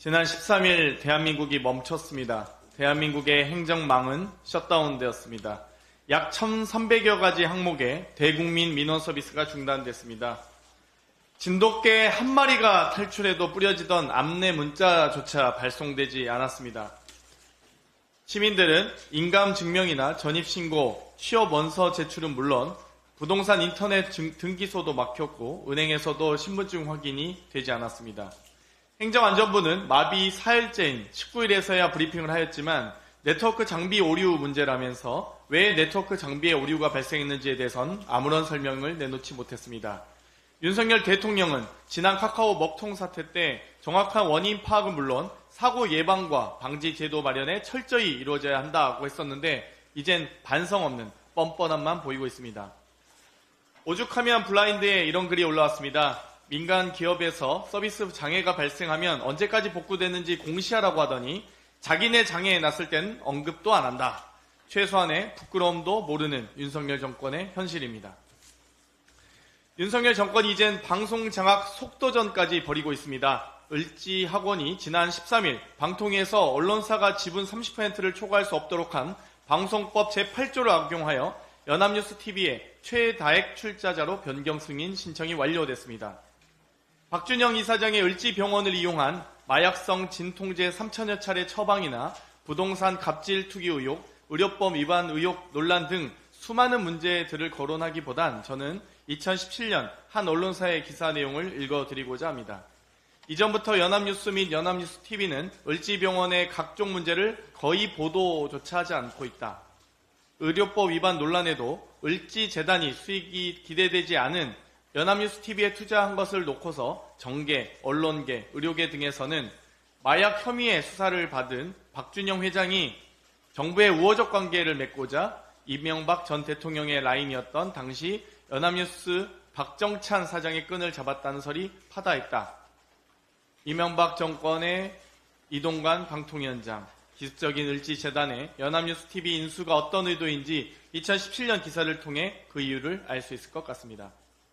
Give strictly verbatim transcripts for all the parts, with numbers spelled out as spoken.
지난 십삼 일 대한민국이 멈췄습니다. 대한민국의 행정망은 셧다운되었습니다. 약 천삼백여 가지 항목의 대국민 민원 서비스가 중단됐습니다. 진돗개 한 마리가 탈출해도 뿌려지던 안내 문자조차 발송되지 않았습니다. 시민들은 인감증명이나 전입신고, 취업원서 제출은 물론 부동산 인터넷 등기소도 막혔고 은행에서도 신분증 확인이 되지 않았습니다. 행정안전부는 마비 사 일째인 십구 일에서야 브리핑을 하였지만 네트워크 장비 오류 문제라면서 왜 네트워크 장비에 오류가 발생했는지에 대해선 아무런 설명을 내놓지 못했습니다. 윤석열 대통령은 지난 카카오 먹통 사태 때 정확한 원인 파악은 물론 사고 예방과 방지 제도 마련에 철저히 이루어져야 한다고 했었는데 이젠 반성 없는 뻔뻔함만 보이고 있습니다. 오죽하면 블라인드에 이런 글이 올라왔습니다. 민간 기업에서 서비스 장애가 발생하면 언제까지 복구되는지 공시하라고 하더니 자기네 장애에 났을 땐 언급도 안 한다. 최소한의 부끄러움도 모르는 윤석열 정권의 현실입니다. 윤석열 정권이 이젠 방송장악 속도전까지 벌이고 있습니다. 을지학원이 지난 십삼 일 방통위에서 언론사가 지분 삼십 퍼센트를 초과할 수 없도록 한 방송법 제팔 조를 악용하여 연합뉴스티비의 최다액 출자자로 변경 승인 신청이 완료됐습니다. 박준영 이사장의 을지병원을 이용한 마약성 진통제 삼천여 차례 처방이나 부동산 갑질 투기 의혹, 의료법 위반 의혹 논란 등 수많은 문제들을 거론하기보단 저는 이천십칠 년 한 언론사의 기사 내용을 읽어드리고자 합니다. 이전부터 연합뉴스 및 연합뉴스티비는 을지병원의 각종 문제를 거의 보도조차 하지 않고 있다. 의료법 위반 논란에도 을지재단이 수익이 기대되지 않은 연합뉴스티비에 투자한 것을 놓고서 정계, 언론계, 의료계 등에서는 마약 혐의의 수사를 받은 박준영 회장이 정부의 우호적 관계를 맺고자 이명박 전 대통령의 라인이었던 당시 연합뉴스 박정찬 사장의 끈을 잡았다는 설이 파다했다. 이명박 정권의 이동관 방통위원장, 기습적인 을지재단의 연합뉴스티비 인수가 어떤 의도인지 이천십칠 년 기사를 통해 그 이유를 알 수 있을 것 같습니다.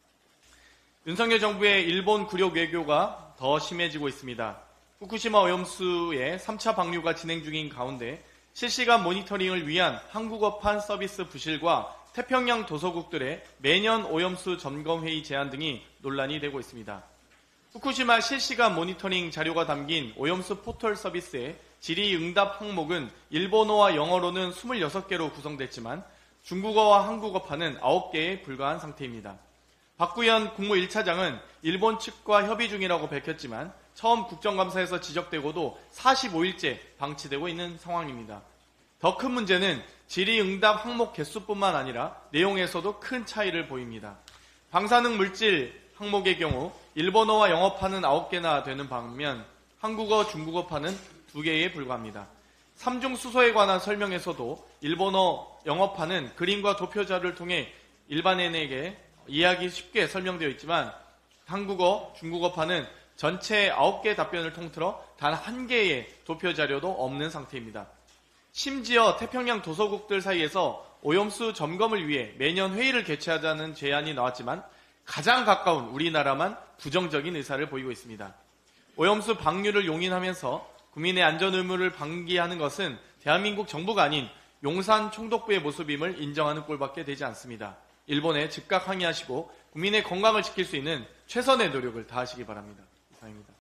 윤석열 정부의 일본 굴욕 외교가 더 심해지고 있습니다. 후쿠시마 오염수의 삼 차 방류가 진행 중인 가운데 실시간 모니터링을 위한 한국어판 서비스 부실과 태평양 도서국들의 매년 오염수 점검회의 제안 등이 논란이 되고 있습니다. 후쿠시마 실시간 모니터링 자료가 담긴 오염수 포털 서비스의 질의응답 항목은 일본어와 영어로는 이십육 개로 구성됐지만 중국어와 한국어판은 아홉 개에 불과한 상태입니다. 박구현 국무 일 차장은 일본 측과 협의 중이라고 밝혔지만 처음 국정감사에서 지적되고도 사십오 일째 방치되고 있는 상황입니다. 더 큰 문제는 질의응답 항목 개수뿐만 아니라 내용에서도 큰 차이를 보입니다. 방사능 물질 항목의 경우 일본어와 영어판은 아홉 개나 되는 반면 한국어, 중국어판은 두 개에 불과합니다. 삼중 수소에 관한 설명에서도 일본어, 영어판은 그림과 도표 자료를 통해 일반인에게 이해하기 쉽게 설명되어 있지만 한국어, 중국어판은 전체 아홉 개 답변을 통틀어 단 한 개의 도표 자료도 없는 상태입니다. 심지어 태평양 도서국들 사이에서 오염수 점검을 위해 매년 회의를 개최하자는 제안이 나왔지만 가장 가까운 우리나라만 부정적인 의사를 보이고 있습니다. 오염수 방류를 용인하면서 국민의 안전 의무를 방기하는 것은 대한민국 정부가 아닌 용산 총독부의 모습임을 인정하는 꼴밖에 되지 않습니다. 일본에 즉각 항의하시고 국민의 건강을 지킬 수 있는 최선의 노력을 다하시기 바랍니다. 이상입니다.